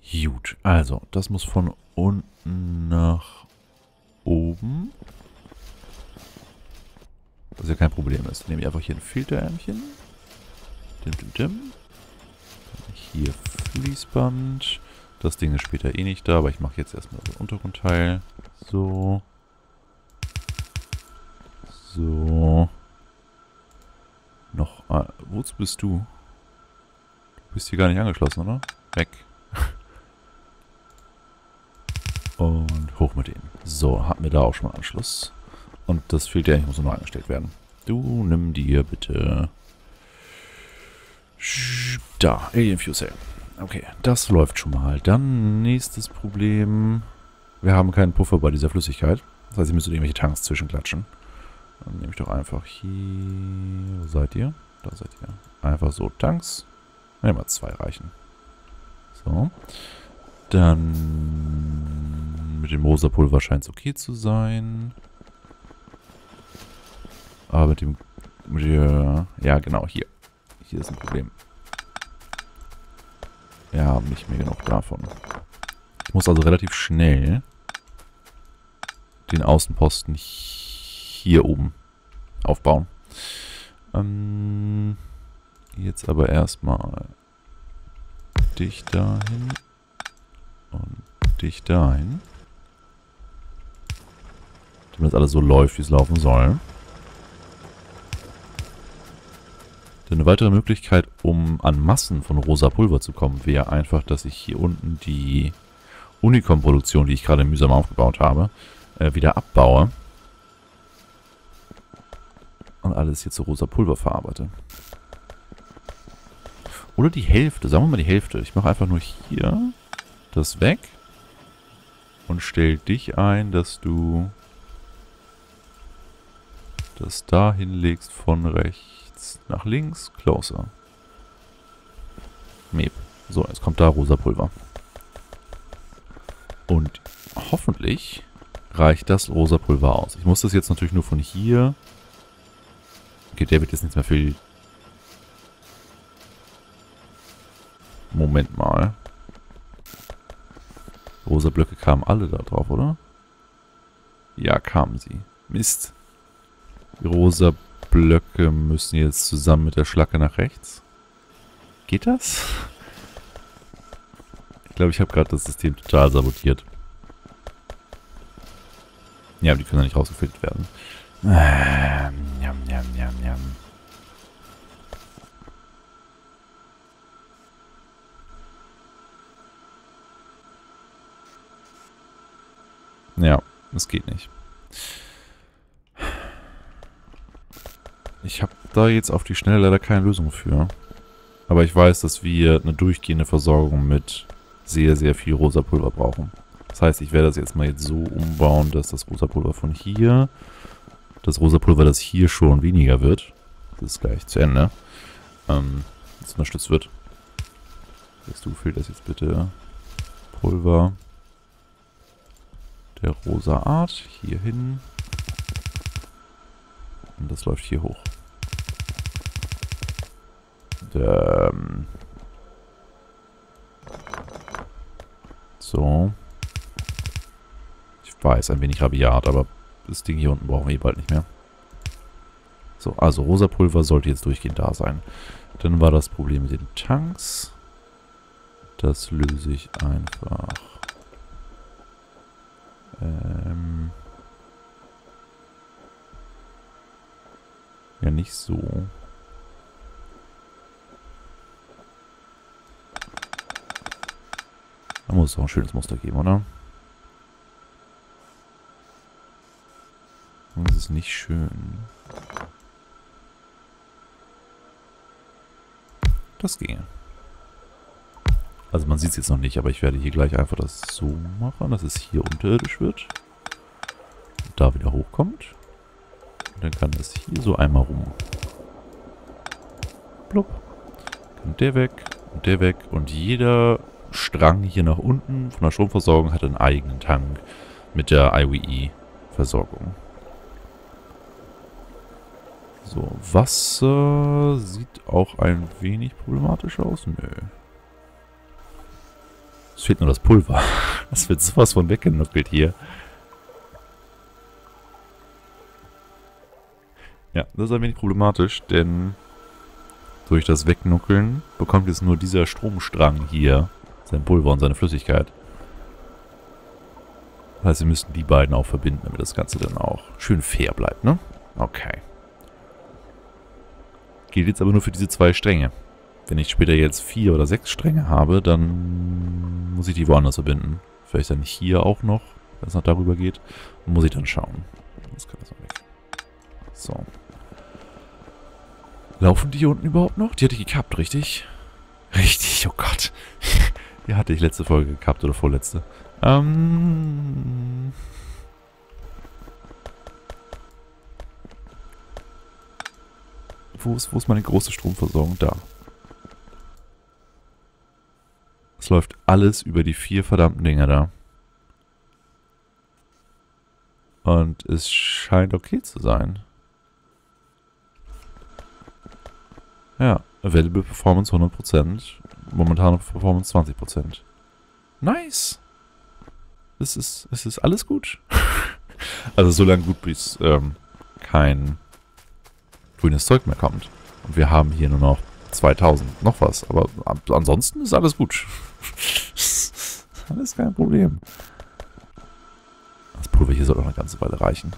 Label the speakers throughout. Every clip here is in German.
Speaker 1: Gut, also, das muss von unten nach oben. Was ja kein Problem ist. Nehme ich einfach hier ein Filterärmchen. Hier Fließband. Das Ding ist später eh nicht da, aber ich mache jetzt erstmal das Untergrundteil. So. So. Noch. Wozu bist du? Du bist hier gar nicht angeschlossen, oder? Weg. Und hoch mit denen. So, hatten wir da auch schon mal Anschluss. Und das Filterärmchen muss nur noch angestellt werden. Du nimm dir bitte. Da, Alien Fuel Cell. Okay, das läuft schon mal. Dann nächstes Problem. Wir haben keinen Puffer bei dieser Flüssigkeit. Das heißt, ich müsste irgendwelche Tanks zwischenklatschen. Dann nehme ich doch einfach hier... Wo seid ihr? Da seid ihr. Einfach so Tanks. Nehmen wir 2 reichen. So. Dann... Mit dem rosa Pulver scheint es okay zu sein. Aber mit dem... Ja, genau, hier. Hier ist ein Problem. Wir haben nicht mehr genug davon. Ich muss also relativ schnell den Außenposten hier oben aufbauen. Jetzt aber erstmal dich dahin und dich dahin. Damit das alles so läuft, wie es laufen soll. Denn eine weitere Möglichkeit, um an Massen von rosa Pulver zu kommen, wäre einfach, dass ich hier unten die Unicom-Produktion, die ich gerade mühsam aufgebaut habe, wieder abbaue. Und alles hier zu rosa Pulver verarbeite. Oder die Hälfte, sagen wir mal die Hälfte. Ich mache einfach nur hier das weg und stelle dich ein, dass du das da hinlegst von rechts nach links. Closer. Mep. So, jetzt kommt da rosa Pulver. Und hoffentlich reicht das rosa Pulver aus. Ich muss das jetzt natürlich nur von hier... Okay, der wird jetzt nichts mehr für... Moment mal. Rosa Blöcke kamen alle da drauf, oder? Ja, kamen sie. Mist. Die rosa Blöcke müssen jetzt zusammen mit der Schlacke nach rechts. Geht das? Ich glaube, ich habe gerade das System total sabotiert. Ja, aber die können ja nicht rausgefiltert werden. Jam, jam, jam, jam. Ja, das geht nicht. Ich habe da jetzt auf die Schnelle leider keine Lösung für. Aber ich weiß, dass wir eine durchgehende Versorgung mit sehr, sehr viel rosa Pulver brauchen. Das heißt, ich werde das jetzt mal so umbauen, dass das rosa Pulver von hier, das rosa Pulver, das hier schon weniger wird, das ist gleich zu Ende, das unterstützt wird. Du fehlt das jetzt bitte Pulver der rosa Art hier hin. Und das läuft hier hoch. So. Ich weiß, ein wenig rabiat, aber das Ding hier unten brauchen wir eh bald nicht mehr. So, also rosa Pulver sollte jetzt durchgehend da sein. Dann war das Problem mit den Tanks. Das löse ich einfach. Ja, nicht so. Da muss es auch ein schönes Muster geben, oder? Das ist nicht schön. Das ginge. Also man sieht es jetzt noch nicht, aber ich werde hier gleich einfach das so machen, dass es hier unterirdisch wird. Und da wieder hochkommt. Und dann kann das hier so einmal rum. Blub. Und der weg. Und der weg. Und jeder Strang hier nach unten von der Stromversorgung hat einen eigenen Tank mit der IWE-Versorgung. So, Wasser sieht auch ein wenig problematisch aus. Nö. Ist fehlt nur das Pulver. Das wird sowas von weggenuckelt hier. Ja, das ist ein wenig problematisch, denn durch das Wegnuckeln bekommt jetzt nur dieser Stromstrang hier sein Pulver und seine Flüssigkeit. Das heißt, wir müssten die beiden auch verbinden, damit das Ganze dann auch schön fair bleibt, ne? Okay. Gilt jetzt aber nur für diese 2 Stränge. Wenn ich später jetzt 4 oder 6 Stränge habe, dann muss ich die woanders verbinden. Vielleicht dann hier auch noch, wenn es noch darüber geht. Muss ich dann schauen. Das kann das mal weg. So. Laufen die hier unten überhaupt noch? Die hatte ich gekappt, richtig? Richtig, oh Gott. Die hatte ich letzte Folge gekappt oder vorletzte. Wo ist meine große Stromversorgung? Da. Es läuft alles über die 4 verdammten Dinger da. Und es scheint okay zu sein. Ja, Available Performance 100%. Momentane Performance 20%. Nice! Es ist alles gut. Also so lange gut, bis kein grünes Zeug mehr kommt. Und wir haben hier nur noch 2000 noch was. Aber ansonsten ist alles gut. Alles kein Problem. Das Pulver hier soll auch eine ganze Weile reichen.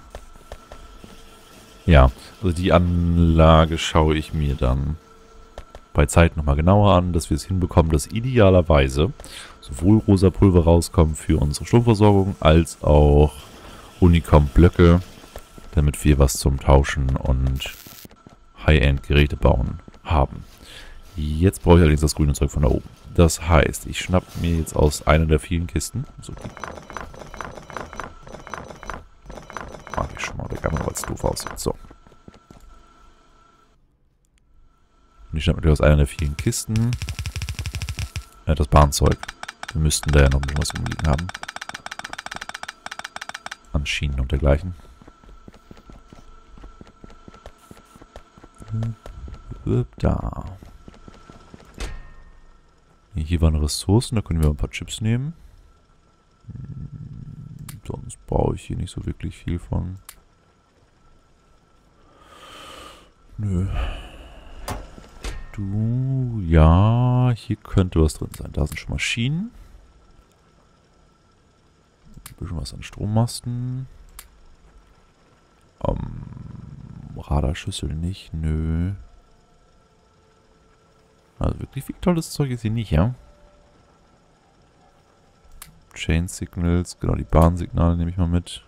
Speaker 1: Ja, also die Anlage schaue ich mir dann bei Zeit nochmal genauer an, dass wir es hinbekommen, dass idealerweise sowohl rosa Pulver rauskommt für unsere Stromversorgung, als auch Unicom-Blöcke, damit wir was zum Tauschen und High-End-Geräte bauen haben. Jetzt brauche ich allerdings das grüne Zeug von da oben. Das heißt, ich schnapp mir jetzt aus einer der vielen Kisten. So, die mache ich schon mal weg, einmal weil es doof aussieht. So. Und ich schnapp mir aus einer der vielen Kisten das Bahnzeug. Wir müssten da ja noch ein bisschen was rumliegen haben. An Schienen und dergleichen. Da. Hier waren Ressourcen, da können wir ein paar Chips nehmen. Sonst brauche ich hier nicht so wirklich viel von. Nö. Du, ja, hier könnte was drin sein. Da sind schon Maschinen. Ein bisschen was an Strommasten. Radarschüssel nicht, nö. Also wirklich viel tolles Zeug ist hier nicht, ja? Chain Signals, genau, die Bahnsignale nehme ich mal mit.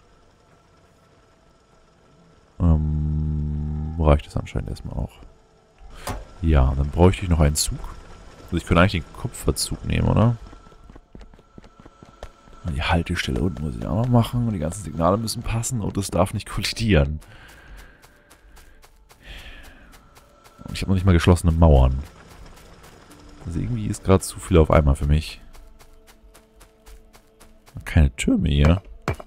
Speaker 1: Reicht das anscheinend erstmal auch. Ja, dann bräuchte ich noch einen Zug. Also ich könnte eigentlich den Kupferzug nehmen, oder? Und die Haltestelle unten muss ich auch noch machen. Und die ganzen Signale müssen passen und es darf nicht kollidieren. Und ich habe noch nicht mal geschlossene Mauern. Also irgendwie ist gerade zu viel auf einmal für mich. Keine Türme hier.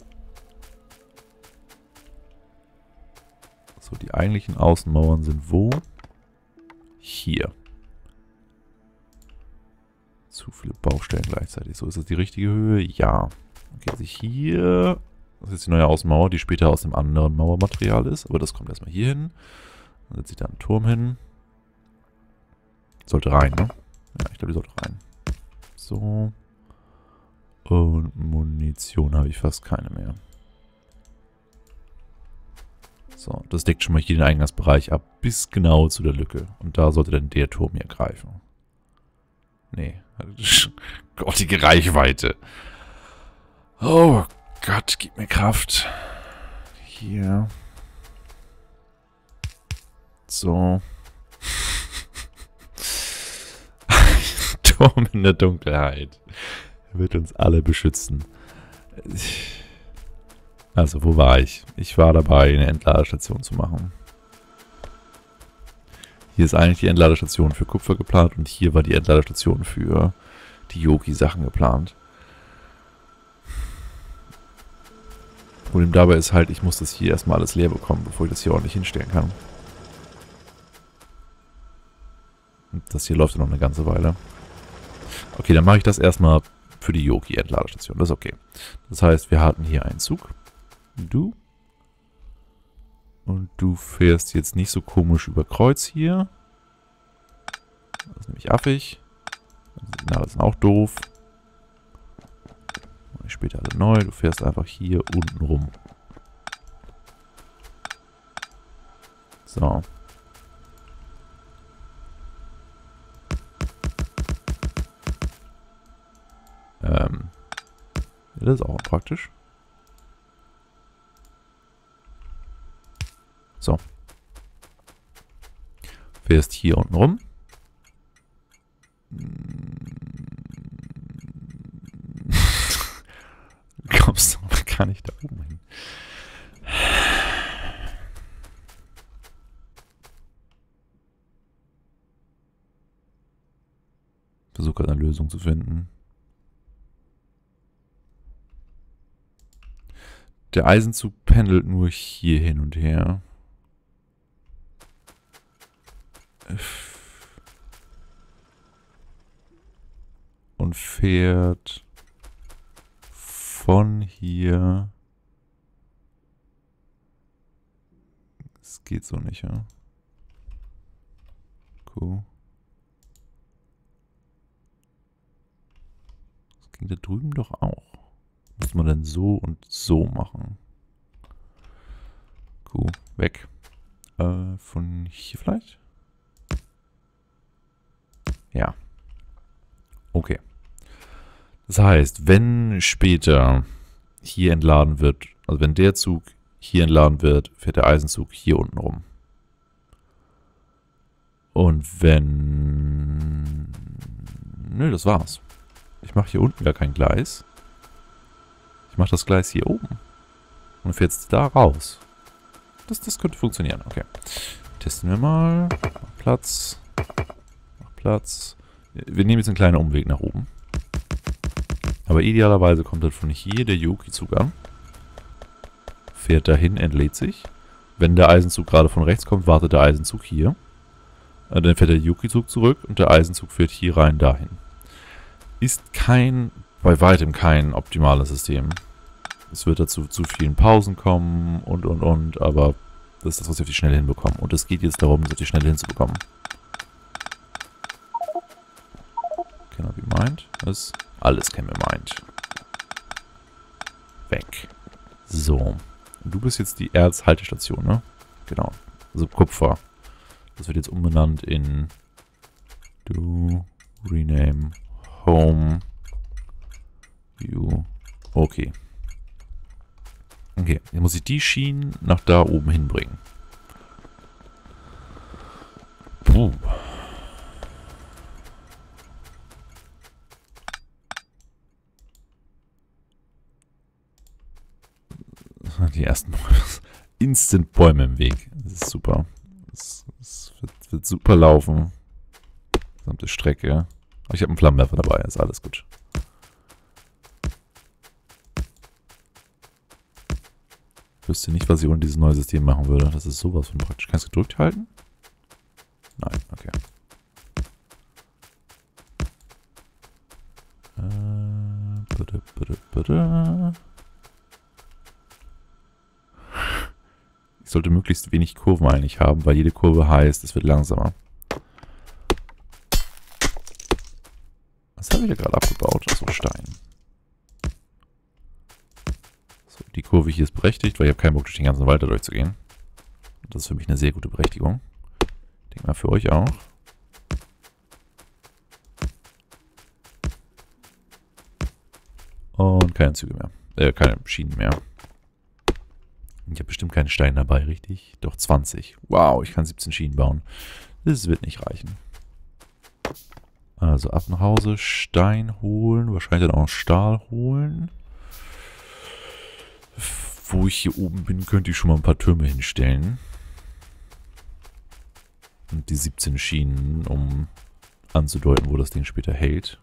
Speaker 1: So, die eigentlichen Außenmauern sind wo? Hier. Zu viele Baustellen gleichzeitig. So, ist das die richtige Höhe? Ja. Okay, also hier... Das ist die neue Außenmauer, die später aus dem anderen Mauermaterial ist. Aber das kommt erstmal hier hin. Dann setze ich da einen Turm hin. Sollte rein, ne? Ja, ich glaube, die sollte rein. So. Und Munition habe ich fast keine mehr. So, das deckt schon mal hier den Eingangsbereich ab, bis genau zu der Lücke. Und da sollte dann der Turm hier greifen. Nee. Gottige Reichweite. Oh Gott, gib mir Kraft. Hier. So. Turm in der Dunkelheit. Er wird uns alle beschützen. Also, wo war ich? Ich war dabei, eine Entladestation zu machen. Hier ist eigentlich die Entladestation für Kupfer geplant und hier war die Entladestation für die Yogi-Sachen geplant. Problem dabei ist halt, ich muss das hier erstmal alles leer bekommen, bevor ich das hier ordentlich hinstellen kann. Und das hier läuft ja noch eine ganze Weile. Okay, dann mache ich das erstmal für die Yoki-Entladestation. Das ist okay. Das heißt, wir hatten hier einen Zug. Du. Und du fährst jetzt nicht so komisch über Kreuz hier. Das ist nämlich affig. Die Signale sind auch doof. Später alle neu. Du fährst einfach hier unten rum. So. Ja, das ist auch praktisch. So. Fährst hier unten rum. Kommst du gar nicht da oben hin. Versuche eine Lösung zu finden. Der Eisenzug pendelt nur hier hin und her. Und fährt von hier. Es geht so nicht, ja. Cool. Das ging da drüben doch auch. Muss man dann so und so machen. Cool. Weg. Von hier vielleicht? Ja. Okay. Das heißt, wenn später hier entladen wird, also wenn der Zug hier entladen wird, fährt der Eisenzug hier unten rum. Und wenn... Nö, das war's. Ich mache hier unten gar kein Gleis. Ich mache das Gleis hier oben. Und fährt jetzt da raus. Das könnte funktionieren. Okay. Testen wir mal. Mach Platz. Mach Platz. Wir nehmen jetzt einen kleinen Umweg nach oben. Aber idealerweise kommt dann von hier der Yoki-Zug an. Fährt dahin, entlädt sich. Wenn der Eisenzug gerade von rechts kommt, wartet der Eisenzug hier. Dann fährt der Yoki-Zug zurück und der Eisenzug fährt hier rein, dahin. Ist bei weitem kein optimales System. Es wird dazu zu vielen Pausen kommen und, aber das ist das, was wir auf die Schnelle hinbekommen. Und es geht jetzt darum, das auf die Schnelle hinzubekommen. Cannot be mined. Das ist alles can be mined. Weg. So. Du bist jetzt die Erzhaltestation, ne? Genau. Also Kupfer. Das wird jetzt umbenannt in Do Rename Home View. Okay. Okay, jetzt muss ich die Schienen nach da oben hinbringen. Puh. Die ersten Instant-Bäume im Weg. Das ist super. Das wird super laufen. Gesamte Strecke. Aber ich habe einen Flammenwerfer dabei, ist alles gut. Ich wüsste nicht, was ich ohne dieses neue System machen würde. Das ist sowas von praktisch. Kannst du gedrückt halten? Nein, okay. Ich sollte möglichst wenig Kurven eigentlich haben, weil jede Kurve heißt, es wird langsamer. Was habe ich ja gerade abgebaut? Achso, Stein. So, die Kurve hier ist berechtigt, weil ich habe keinen Bock, durch den ganzen Wald da durchzugehen. Das ist für mich eine sehr gute Berechtigung. Ich denke mal für euch auch. Und keine Züge mehr. Keine Schienen mehr. Ich habe bestimmt keinen Stein dabei, richtig? Doch 20. Wow, ich kann 17 Schienen bauen. Das wird nicht reichen. Also ab nach Hause, Stein holen, wahrscheinlich dann auch Stahl holen. Wo ich hier oben bin, könnte ich schon mal ein paar Türme hinstellen. Und die 17 Schienen, um anzudeuten, wo das Ding später hält.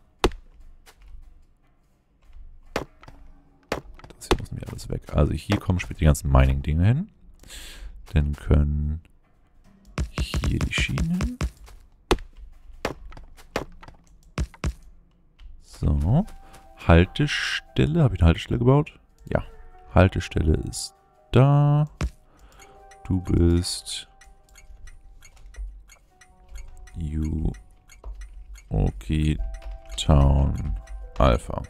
Speaker 1: Das hier muss nämlich alles weg. Also hier kommen später die ganzen Mining-Dinge hin. Dann können hier die Schienen hin. So. Haltestelle. Habe ich eine Haltestelle gebaut? Ja. Haltestelle ist da. Du bist Okay Town Alpha.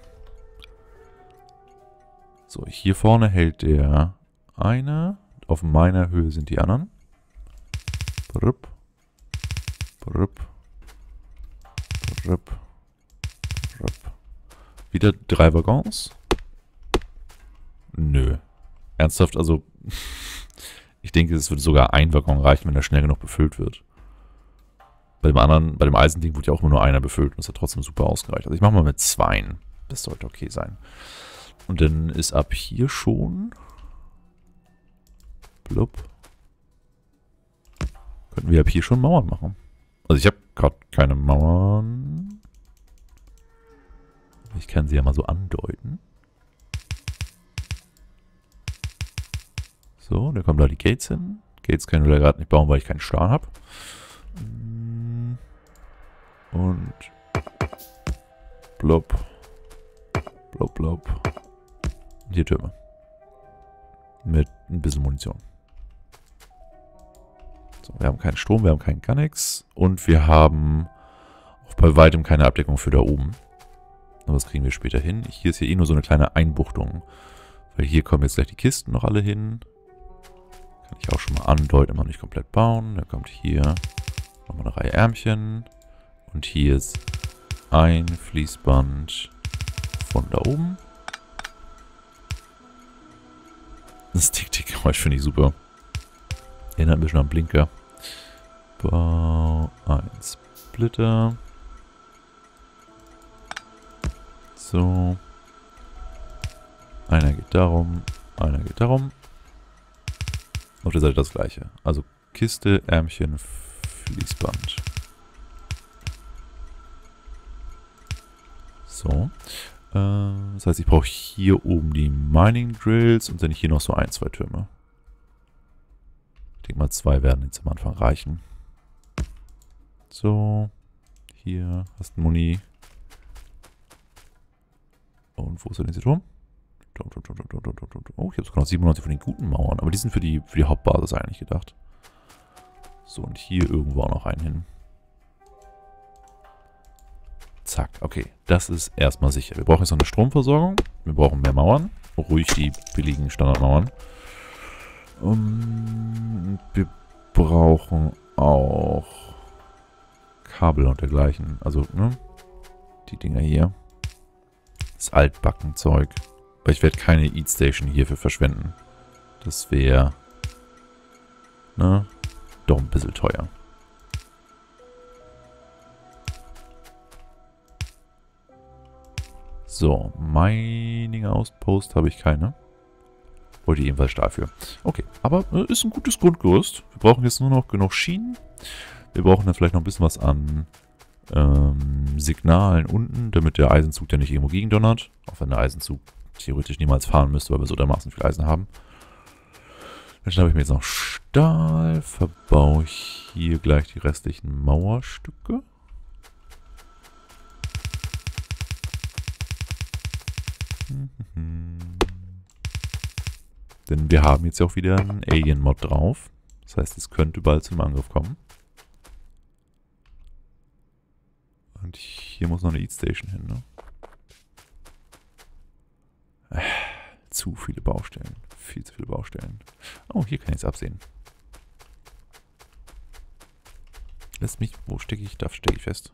Speaker 1: So, hier vorne hält der eine. Auf meiner Höhe sind die anderen. Brüpp. Brüpp. Brüpp. Brüpp. Wieder 3 Waggons? Nö. Ernsthaft, also ich denke, es würde sogar ein Waggon reichen, wenn er schnell genug befüllt wird. Bei dem Eisending wurde ja auch nur einer befüllt und das hat trotzdem super ausgereicht. Also ich mache mal mit 2. Das sollte okay sein. Und dann ist ab hier schon... Blub. Könnten wir ab hier schon Mauern machen. Also ich habe gerade keine Mauern. Ich kann sie ja mal so andeuten. So, dann kommen da die Gates hin. Gates können wir gerade nicht bauen, weil ich keinen Stahl habe. Und blub. Blub, blub. Und hier Türme. Mit ein bisschen Munition. So, wir haben keinen Strom, wir haben keinen gar nichts. Und wir haben auch bei weitem keine Abdeckung für da oben. Aber das kriegen wir später hin. Hier ist hier eh nur so eine kleine Einbuchtung. Weil hier kommen jetzt gleich die Kisten noch alle hin. Kann ich auch schon mal andeuten, noch nicht komplett bauen. Dann kommt hier nochmal eine Reihe Ärmchen. Und hier ist ein Fließband von da oben. Das Tick-Tick-Geräusch finde ich super. Erinnert ein bisschen an Blinker. Bau ein Splitter. So. Einer geht darum, einer geht darum. Auf der Seite das gleiche. Also Kiste, Ärmchen, Fließband. So. Das heißt, ich brauche hier oben die Mining Drills und dann hier noch so 1, 2 Türme. Ich denke mal, 2 werden jetzt am Anfang reichen. So. Hier hast du Muni. Und wo ist denn dieser Turm? Oh, ich habe sogar noch 97 von den guten Mauern. Aber die sind für die Hauptbasis eigentlich gedacht. So, und hier irgendwo auch noch einen hin. Zack, okay. Das ist erstmal sicher. Wir brauchen jetzt noch eine Stromversorgung. Wir brauchen mehr Mauern. Ruhig die billigen Standardmauern. Wir brauchen auch Kabel und dergleichen. Also, ne? Die Dinger hier. Das Altbackenzeug. Aber ich werde keine Eat Station hierfür verschwenden. Das wäre, ne? Doch ein bisschen teuer. So, Mining Outpost habe ich keine. Wollte ich ebenfalls Stahl für. Okay, aber ist ein gutes Grundgerüst. Wir brauchen jetzt nur noch genug Schienen. Wir brauchen dann vielleicht noch ein bisschen was an Signalen unten, damit der Eisenzug der nicht irgendwo gegendonnert. Auch wenn der Eisenzug theoretisch niemals fahren müsste, weil wir so dermaßen viel Eisen haben. Dann schnappe ich mir jetzt noch Stahl. Verbaue ich hier gleich die restlichen Mauerstücke. Denn wir haben jetzt ja auch wieder einen Alien-Mod drauf. Das heißt, es könnte bald zum Angriff kommen. Und hier muss noch eine Eat Station hin, ne? Zu viele Baustellen. Viel zu viele Baustellen. Oh, hier kann ich es absehen. Lässt mich... Wo stecke ich? Da stecke ich fest.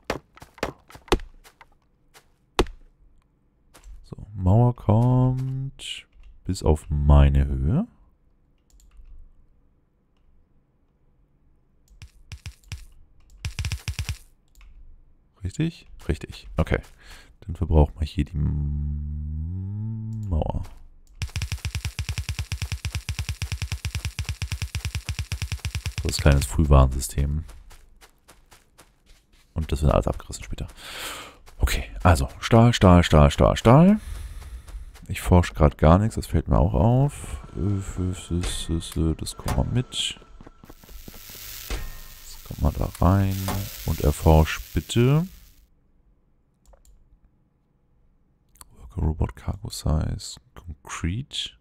Speaker 1: So, Mauer kommt bis auf meine Höhe. Richtig? Richtig. Okay. Dann verbrauchen wir hier die Mauer. Das ist ein kleines Frühwarnsystem. Und das wird alles abgerissen später. Okay, also Stahl, Stahl, Stahl, Stahl, Stahl. Ich forsche gerade gar nichts, das fällt mir auch auf. Das kommt mal mit. Das kommt mal da rein. Und erforscht bitte Robot Cargo Size. Concrete.